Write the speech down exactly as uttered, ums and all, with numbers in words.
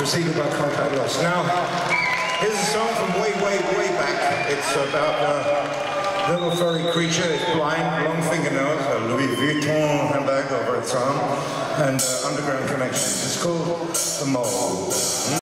preceded by Contact Lost. Now, here's a song from way, way, way back. It's about a little furry creature. It's blind, long fingernails, a Louis Vuitton handbag over its arm, and uh, underground connections. It's called The Mole.